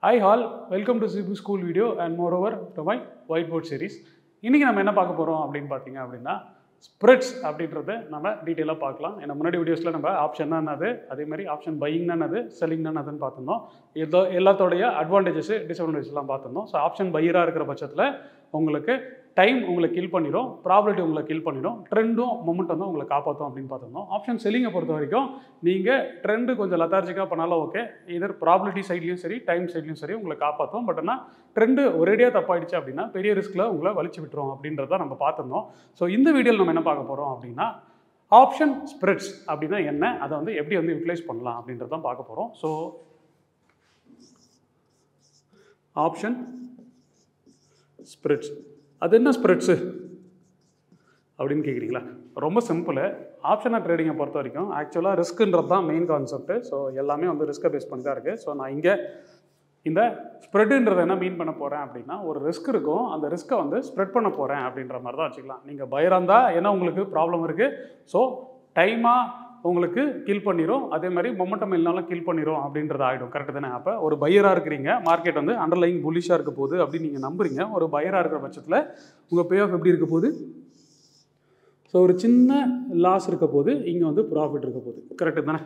Hi all, welcome to Zebu school video and moreover to my whiteboard series. இன்னைக்கு நம்ம என்ன பார்க்க போறோம் அப்படினு பாத்தீங்க அப்படினா spreads அப்படிங்கறத நம்ம டீடைலா பார்க்கலாம். ஏன்னா முன்னாடி வீடியோஸ்ல நம்ம ஆப்ஷன் என்னது, அதே மாதிரி ஆப்ஷன் பையிங் என்னது, செல்லிங் என்னதுன்னு பார்த்தோம். எல்லாத்தோடைய அட்வான்டேஜஸ், டிஸ்அட்வான்டேஜஸ் எல்லாம் பார்த்தோம். சோ ஆப்ஷன் பையரா இருக்கிற பட்சத்துல உங்களுக்கு டைம் உங்களை கில் பண்ணிடும், ப்ராபபிலிட்டி உங்களை கில் பண்ணிடும், ட்ரெண்டும் மொமெண்டம் தான் உங்களை காப்பாற்றும் அப்படின்னு பார்த்துருந்தோம். ஆப்ஷன் செல்லிங்கை பொறுத்த வரைக்கும் நீங்கள் ட்ரெண்டு கொஞ்சம் லெத்தார்ஜிக்காக பண்ணாலும் ஓகே, இதர் ப்ராபபிலிட்டி சைட்லையும் சரி டைம் சைட்லையும் சரி உங்களை காப்பாற்றும். பட் ஆனால் ட்ரெண்டு ஒரேடியாக தப்பாயிடுச்சு அப்படின்னா பெரிய ரிஸ்கில் உங்களை வலிச்சு விட்டுரும் அப்படின்றத நம்ம பார்த்துருந்தோம். ஸோ இந்த வீடியோவில் நம்ம என்ன பார்க்க போகிறோம் அப்படின்னா ஆப்ஷன் ஸ்ப்ரெட்ஸ் அப்படின்னா என்ன, அதை வந்து எப்படி வந்து யூட்டிலைஸ் பண்ணலாம் அப்படின்றதான் பார்க்க போகிறோம். ஸோ ஆப்ஷன் ஸ்ப்ரெட்ஸ், அது என்ன ஸ்ப்ரெட்ஸு அப்படின்னு கேட்குறீங்களா? ரொம்ப சிம்பிளு. ஆப்ஷனாக ட்ரேடிங்கை பொறுத்த வரைக்கும் ஆக்சுவலாக ரிஸ்க்குன்றது தான் மெயின் கான்செப்ட்டு. ஸோ எல்லாமே வந்து ரிஸ்க்கை பேஸ் பண்ணி தான் இருக்குது. ஸோ நான் இங்கே இந்த ஸ்ப்ரெட்டுன்றதை என்ன மீன் பண்ண போகிறேன் அப்படின்னா, ஒரு ரிஸ்க் இருக்கும், அந்த ரிஸ்க்கை வந்து ஸ்ப்ரெட் பண்ண போகிறேன் அப்படின்ற மாதிரி தான் வச்சுக்கலாம். நீங்கள் பையராக இருந்தால் ஏன்னா உங்களுக்கு ப்ராப்ளம் இருக்குது, ஸோ டைமாக உங்களுக்கு கில் பண்ணிடும், அதே மாதிரி மொமெண்டம் இல்லைனாலும் கில் பண்ணிடும் அப்படின்றது ஆகிடும். கரெக்டு தானே? அப்போ ஒரு பையராக இருக்கிறீங்க, மார்க்கெட் வந்து அண்டர்லைங் புல்லிஷாக இருக்க போகுது அப்படின்னு நீங்கள் நம்புறீங்க. ஒரு பையராக இருக்கிற பட்சத்தில் உங்கள் பே ஆஃப் எப்படி இருக்க போகுது? ஸோ ஒரு சின்ன லாஸ் இருக்க போது, இங்கே வந்து ப்ராஃபிட் இருக்க போகுது. கரெக்டு தானே?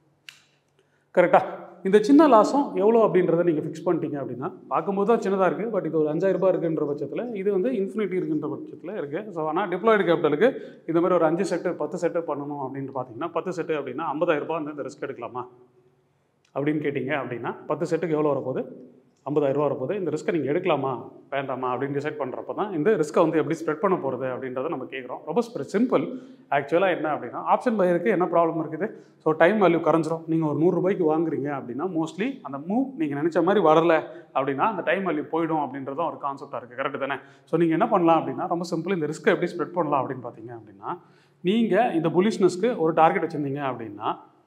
கரெக்டாக இந்த சின்ன லாஸும் எவ்வளோ அப்படின்றத நீங்கள் ஃபிக்ஸ் பண்ணிட்டீங்க அப்படின்னா, பார்க்கும்போது தான் சின்னதாக இருக்குது, பட் இது ஒரு 5000 ரூபாய் இருக்குன்ற பட்சத்தில், இது வந்து இன்ஃபினிட்டி இருக்குன்ற பட்சத்தில் இருக்குது. ஸோ ஆனால் டிப்ளாய்டு கேபிட்டலுக்கு இந்த மாதிரி ஒரு 5 செட்டு 10 செட்டு பண்ணணும் அப்படின்னு பார்த்தீங்கன்னா, 10 செட்டு அப்படின்னா 50000 ரூபாய் வந்து இந்த ரிஸ்க் எடுக்கலாமா அப்படின்னு கேட்டிங்க அப்படின்னா, 10 செட்டுக்கு எவ்வளோ வரப்போகுது? 50000 ரூபா வரப்போகுது. இந்த ரிஸ்க்கை நீங்கள் எடுக்கலாமா வேண்டாமா அப்படின்னு டிசைட் பண்ணுறப்ப தான் இந்த ரிஸ்க்கை வந்து எப்படி ஸ்ப்ரெட் பண்ண போகிறது அப்படின்றத நம்ம கேட்குறோம். ரொம்ப சிம்பிள். ஆக்சுவலாக என்ன அப்படின்னா, ஆப்ஷன் பையருக்கு என்ன ப்ராப்ளம் இருக்குது? ஸோ டைம் வேல்யூ குறைஞ்சிரும். நீங்கள் ஒரு 100 ரூபாய்க்கு வாங்குறீங்க அப்படின்னா, மோஸ்ட்லி அந்த மூவ் நீங்கள் நினச்ச மாதிரி வரல அப்படின்னா அந்த டைம் வேல்யூ போயிடும் அப்படின்றதும் ஒரு கான்செப்டாக இருக்குது. கரெக்டு தானே? ஸோ நீங்கள் என்ன பண்ணலாம் அப்படின்னா, ரொம்ப சிம்பிள், இந்த ரிஸ்க்கை எப்படி ஸ்ப்ரெட் பண்ணலாம் அப்படின்னு பார்த்தீங்க அப்படின்னா, நீங்கள் இந்த புல்லிஷ்னஸ்க்கு ஒரு டார்கெட் வச்சுருந்தீங்க அப்படின்னா,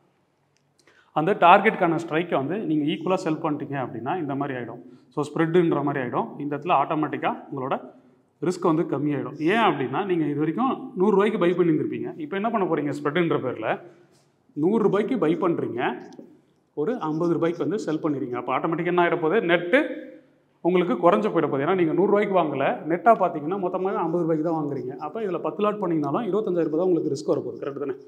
அந்த டார்கெட்டுக்கான ஸ்ட்ரைக்கை வந்து நீங்கள் ஈக்குவலாக செல் பண்ணிட்டீங்க அப்படின்னா இந்த மாதிரி ஆகிடும். ஸோ ஸ்ப்ரெட்டுன்ற மாதிரி ஆகிடும். இந்த இடத்துல ஆட்டோமேட்டிக்காக உங்களோட ரிஸ்க் வந்து கம்மியாகிடும். ஏன் அப்படின்னா, நீங்கள் இது வரைக்கும் 100 ரூபாய்க்கு பை பண்ணியிருந்திருப்பீங்க. இப்போ என்ன பண்ண போகிறீங்க? ஸ்ப்ரெட்டுன்ற பேரில் 100 ரூபாய்க்கு பை பண்ணுறீங்க, ஒரு 50 ரூபாய்க்கு வந்து செல் பண்ணிடுறீங்க. அப்போ ஆட்டோமேட்டிக்காக என்ன ஆகிட போகுது? நெட்டு உங்களுக்கு குறைஞ்ச போயிட போகுது. ஏன்னா நீங்கள் 100 ரூபாய்க்கு வாங்கலை, நெட்டாக பார்த்தீங்கன்னா மொத்தமாக 50 ரூபாய்க்கு தான் வாங்குறீங்க. அப்போ இதில் 10 லாட் பண்ணிங்கனாலும் 25000 ரூபாய் தான் உங்களுக்கு ரிஸ்க் வரப்போகுது. கரெக்டு தானே?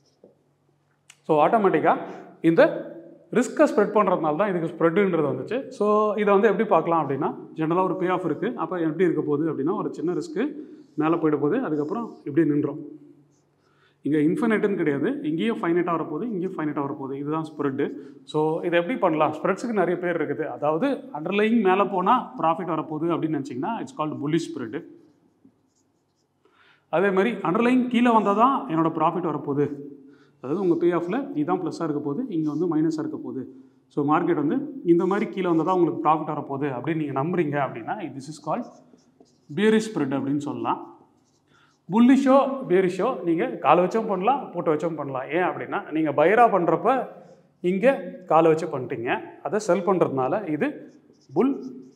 ஸோ ஆட்டோமேட்டிக்காக இந்த ரிஸ்க்கை ஸ்ப்ரெட் பண்ணுறதுனால தான் இதுக்கு ஸ்ப்ரெட்டுன்றது வந்துச்சு. ஸோ இதை வந்து எப்படி பார்க்கலாம் அப்படின்னா, ஜென்ரலாக ஒரு பே ஆஃப் இருக்குது. அப்போ எப்படி இருக்க போகுது அப்படின்னா, ஒரு சின்ன ரிஸ்க்கு மேலே போயிட போகுது, அதுக்கப்புறம் இப்படி நின்றோம். இங்கே இன்ஃபினைட்டுன்னு கிடையாது, இங்கேயும் ஃபைனைட்டாக வரப்போகுது, இங்கேயும் ஃபைனைட்டாக வரப்போகுது. இதுதான் ஸ்ப்ரெட்டு. ஸோ இதை எப்படி பண்ணலாம்? ஸ்ப்ரெட்ஸுக்கு நிறைய பேர் இருக்குது. அதாவது அண்டர்லைங் மேலே போனால் ப்ராஃபிட் வரப்போகுது அப்படின்னு நினச்சிங்கன்னா இட்ஸ் கால்டு புல்லிஷ் ஸ்ப்ரெட்டு. அதே மாதிரி அண்டர்லைங் கீழே வந்தால் தான் என்னோடய ப்ராஃபிட் வரப்போகுது, அதாவது உங்கள் பே ஆஃபில் இதுதான் ப்ளஸ்ஸாக இருக்க போகுது, இங்கே வந்து மைனஸாக இருக்க போகுது. ஸோ மார்க்கெட் வந்து இந்த மாதிரி கீழே வந்தால் தான் உங்களுக்கு ப்ராஃபிட் வரப்போகுது அப்படின்னு நீங்கள் நம்புறீங்க அப்படின்னா this is called bearish spread அப்படின்னு சொல்லலாம். புல்லிஷோ பேரிஷோ நீங்கள் காலை வச்சும் பண்ணலாம், போட்டு வச்சும் பண்ணலாம். ஏன் அப்படின்னா, நீங்கள் பையராக பண்ணுறப்ப இங்கே காலை வச்சு பண்ணிட்டீங்க, அதை செல் பண்ணுறதுனால இது புல்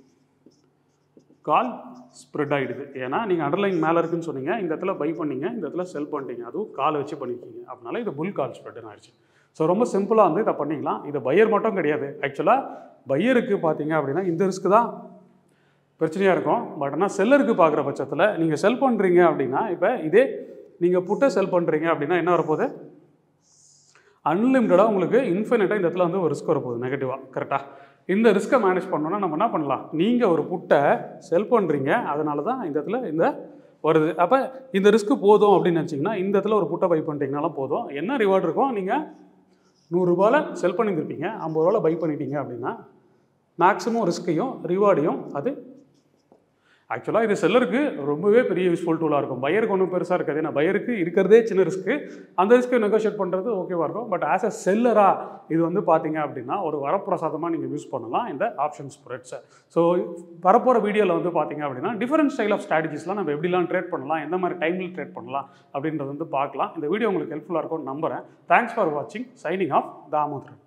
கால் ஸ்ப்ரெட் ஆகிடுது. ஏன்னா நீங்கள் அண்டர்லைன் மேலே இருக்குன்னு சொன்னீங்க, இந்த இடத்துல பை பண்ணிங்க, இந்த இடத்துல செல் பண்ணிட்டீங்க, அதுவும் காலை வச்சு பண்ணிக்கிங்க. அதனால இது புல் கால் ஸ்ப்ரெட்னு ஆயிடுச்சு. ஸோ ரொம்ப சிம்பிளாக வந்து இதை பண்ணிக்கலாம். இது பையர் மட்டும் கிடையாது. ஆக்சுவலாக பையருக்கு பார்த்தீங்க அப்படின்னா இந்த ரிஸ்க் தான் பிரச்சனையாக இருக்கும். பட் ஆனால் செல்லருக்கு பார்க்குற பட்சத்தில் நீங்கள் செல் பண்ணுறீங்க அப்படின்னா, இப்போ இதே நீங்கள் புட்டை செல் பண்ணுறீங்க அப்படின்னா என்ன வரப்போகுது? அன்லிமிட்டடாக உங்களுக்கு இன்ஃபினிட்டாக இந்த இடத்துல வந்து ஒரு ரிஸ்க் வரப்போகுது நெகட்டிவாக. கரெக்டாக? இந்த ரிஸ்க்கை மேனேஜ் பண்ணோன்னா நம்ம என்ன பண்ணலாம்? நீங்கள் ஒரு புட்டை செல் பண்ணுறீங்க, அதனால தான் இந்த இடத்துல இந்த வருது. அப்போ இந்த ரிஸ்க்கு போதும் அப்படின்னு நினச்சிங்கன்னா இந்த இடத்துல ஒரு புட்டை பை பண்ணிட்டீங்கனாலும் போதும். என்ன ரிவார்டு இருக்கும்? நீங்கள் 100 ரூபாயில் செல் பண்ணியிருந்திருப்பீங்க, 50 ரூபாயில் பை பண்ணிட்டீங்க அப்படின்னா மேக்ஸிமம் ரிஸ்க்கையும் ரிவார்டையும் அது ஆக்சுவலாக இது செல்லருக்கு ரொம்பவே பெரிய யூஸ்ஃபுல் டூலாக இருக்கும். பையருக்கு ஒன்றும் பெருசாக இருக்காது. ஏன்னா பையருக்கு இருக்கிறதே சின்ன ரிஸ்க்கு, அந்த ரிஸ்க்கை நெகோஷியேட் பண்ணுறது ஓகேவாக இருக்கும். பட் ஆஸ் அ செல்லராக இது வந்து பார்த்தீங்க அப்படின்னா ஒரு வரப்பிரசாதமாக நீங்கள் யூஸ் பண்ணலாம் இந்த ஆப்ஷன் ஸ்ப்ரெட்ஸை. ஸோ வரப்போகிற வீடியோவில் வந்து பார்த்தீங்க அப்படின்னா டிஃபரெண்ட் ஸ்டைல் ஆஃப் ஸ்ட்ராட்டஜிஸ்லாம் நம்ம எப்படிலாம் ட்ரேட் பண்ணலாம், எந்த மாதிரி டைமில் ட்ரேட் பண்ணலாம் அப்படின்றது வந்து பார்க்கலாம். இந்த வீடியோ உங்களுக்கு ஹெல்ப்ஃபுல்லாக இருக்கும்னு நம்புகிறேன். தேங்க்ஸ் ஃபார் வாட்சிங். Signing off, Damodaran.